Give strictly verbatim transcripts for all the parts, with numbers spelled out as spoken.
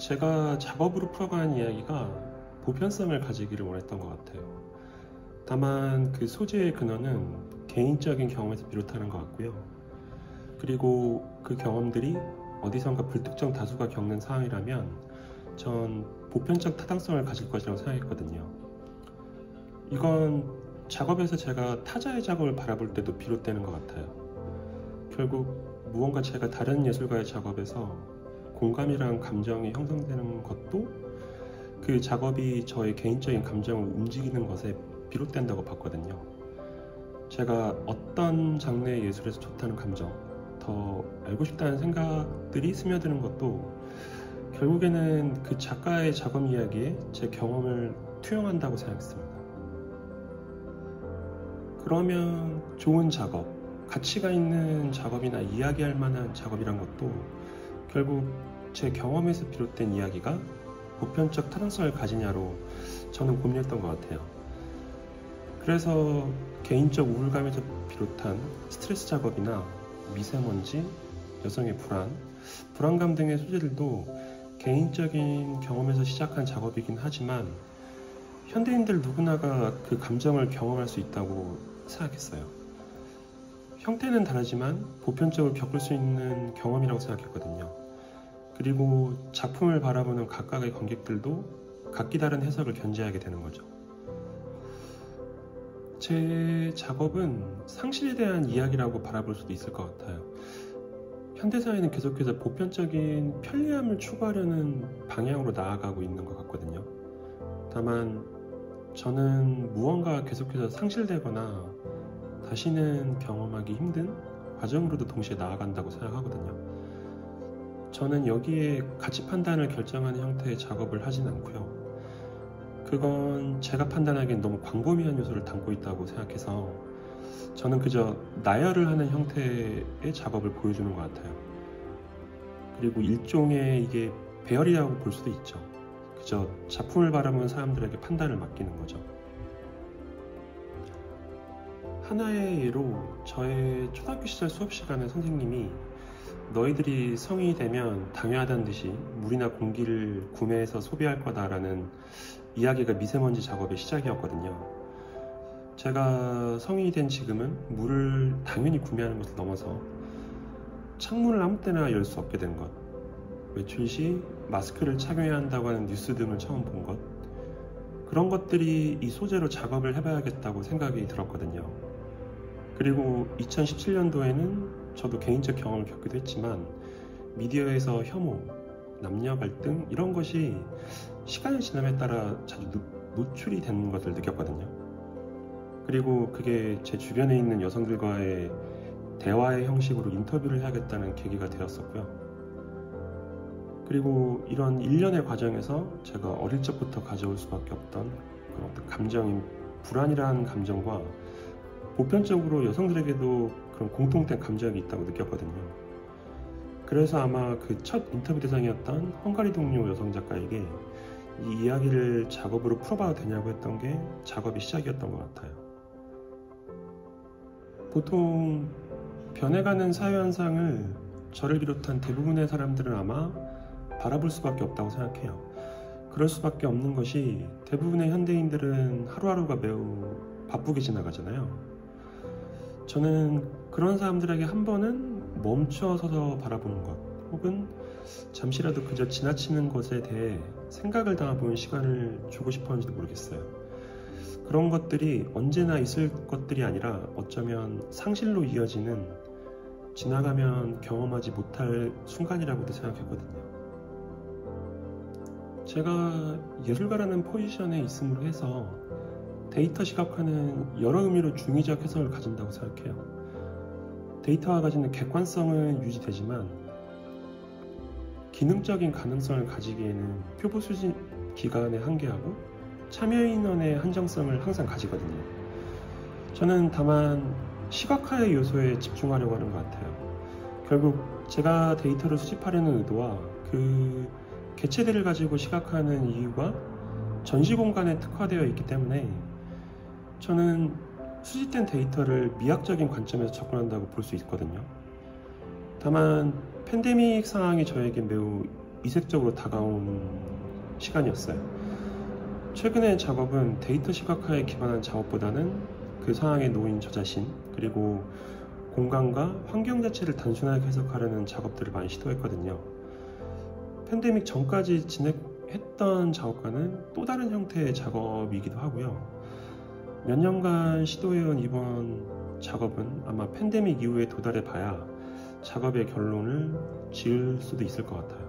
제가 작업으로 풀어가는 이야기가 보편성을 가지기를 원했던 것 같아요. 다만 그 소재의 근원은 개인적인 경험에서 비롯하는 것 같고요. 그리고 그 경험들이 어디선가 불특정 다수가 겪는 상황이라면 전 보편적 타당성을 가질 것이라고 생각했거든요. 이건 작업에서 제가 타자의 작업을 바라볼 때도 비롯되는 것 같아요. 결국 무언가 제가 다른 예술가의 작업에서 공감이란 감정이 형성되는 것도 그 작업이 저의 개인적인 감정을 움직이는 것에 비롯된다고 봤거든요. 제가 어떤 장르의 예술에서 좋다는 감정, 더 알고 싶다는 생각들이 스며드는 것도 결국에는 그 작가의 작업 이야기에 제 경험을 투영한다고 생각했습니다. 그러면 좋은 작업, 가치가 있는 작업이나 이야기할 만한 작업이란 것도 결국 제 경험에서 비롯된 이야기가 보편적 타당성을 가지냐로 저는 고민했던 것 같아요. 그래서 개인적 우울감에서 비롯한 스트레스 작업이나 미세먼지, 여성의 불안, 불안감 등의 소재들도 개인적인 경험에서 시작한 작업이긴 하지만 현대인들 누구나가 그 감정을 경험할 수 있다고 생각했어요. 형태는 다르지만 보편적으로 겪을 수 있는 경험이라고 생각했거든요. 그리고 작품을 바라보는 각각의 관객들도 각기 다른 해석을 견지하게 되는 거죠. 제 작업은 상실에 대한 이야기라고 바라볼 수도 있을 것 같아요. 현대사회는 계속해서 보편적인 편리함을 추구하려는 방향으로 나아가고 있는 것 같거든요. 다만 저는 무언가 계속해서 상실되거나 다시는 경험하기 힘든 과정으로도 동시에 나아간다고 생각하거든요. 저는 여기에 가치 판단을 결정하는 형태의 작업을 하진 않고요. 그건 제가 판단하기엔 너무 광범위한 요소를 담고 있다고 생각해서 저는 그저 나열을 하는 형태의 작업을 보여주는 것 같아요. 그리고 일종의 이게 배열이라고 볼 수도 있죠. 그저 작품을 바라보는 사람들에게 판단을 맡기는 거죠. 하나의 예로 저의 초등학교 시절 수업 시간에 선생님이 너희들이 성인이 되면 당연하다는 듯이 물이나 공기를 구매해서 소비할 거다라는 이야기가 미세먼지 작업의 시작이었거든요. 제가 성인이 된 지금은 물을 당연히 구매하는 것을 넘어서 창문을 아무 때나 열 수 없게 된 것, 외출 시 마스크를 착용해야 한다고 하는 뉴스 등을 처음 본 것, 그런 것들이 이 소재로 작업을 해봐야겠다고 생각이 들었거든요. 그리고 이천십칠 년도에는 저도 개인적 경험을 겪기도 했지만 미디어에서 혐오, 남녀 갈등 이런 것이 시간의 지남에 따라 자주 노출이 되는 것을 느꼈거든요. 그리고 그게 제 주변에 있는 여성들과의 대화의 형식으로 인터뷰를 해야겠다는 계기가 되었었고요. 그리고 이런 일련의 과정에서 제가 어릴 적부터 가져올 수밖에 없던 그런 어떤 감정인 불안이라는 감정과 보편적으로 여성들에게도 그런 공통된 감정이 있다고 느꼈거든요. 그래서 아마 그 첫 인터뷰 대상이었던 헝가리 동료 여성 작가에게 이 이야기를 작업으로 풀어봐도 되냐고 했던 게 작업의 시작이었던 것 같아요. 보통 변해가는 사회현상을 저를 비롯한 대부분의 사람들은 아마 바라볼 수밖에 없다고 생각해요. 그럴 수밖에 없는 것이 대부분의 현대인들은 하루하루가 매우 바쁘게 지나가잖아요. 저는 그런 사람들에게 한 번은 멈춰서서 바라보는 것, 혹은 잠시라도 그저 지나치는 것에 대해 생각을 담아보는 시간을 주고 싶었는지도 모르겠어요. 그런 것들이 언제나 있을 것들이 아니라 어쩌면 상실로 이어지는 지나가면 경험하지 못할 순간이라고도 생각했거든요. 제가 예술가라는 포지션에 있음으로 해서 데이터 시각화는 여러 의미로 중의적 해석을 가진다고 생각해요. 데이터가 가지는 객관성은 유지되지만 기능적인 가능성을 가지기에는 표본 수집 기간의 한계하고 참여 인원의 한정성을 항상 가지거든요. 저는 다만 시각화의 요소에 집중하려고 하는 것 같아요. 결국 제가 데이터를 수집하려는 의도와 그 개체들을 가지고 시각화하는 이유가 전시 공간에 특화되어 있기 때문에 저는 수집된 데이터를 미학적인 관점에서 접근한다고 볼 수 있거든요. 다만 팬데믹 상황이 저에게 매우 이색적으로 다가온 시간이었어요. 최근의 작업은 데이터 시각화에 기반한 작업보다는 그 상황에 놓인 저 자신, 그리고 공간과 환경 자체를 단순하게 해석하려는 작업들을 많이 시도했거든요. 팬데믹 전까지 진행했던 작업과는 또 다른 형태의 작업이기도 하고요. 몇 년간 시도해온 이번 작업은 아마 팬데믹 이후에 도달해 봐야 작업의 결론을 지을 수도 있을 것 같아요.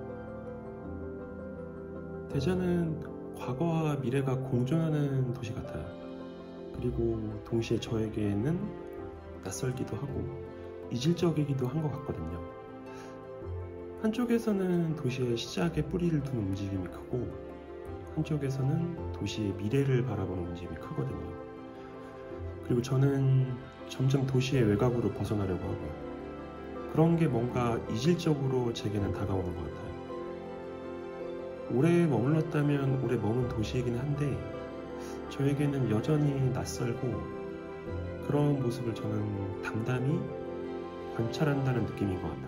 대전은 과거와 미래가 공존하는 도시 같아요. 그리고 동시에 저에게는 낯설기도 하고 이질적이기도 한 것 같거든요. 한쪽에서는 도시의 시작에 뿌리를 둔 움직임이 크고, 한쪽에서는 도시의 미래를 바라보는 움직임이 크거든요. 그리고 저는 점점 도시의 외곽으로 벗어나려고 하고요. 그런 게 뭔가 이질적으로 제게는 다가오는 것 같아요. 오래 머물렀다면 오래 머문 도시이긴 한데 저에게는 여전히 낯설고, 그런 모습을 저는 담담히 관찰한다는 느낌인 것 같아요.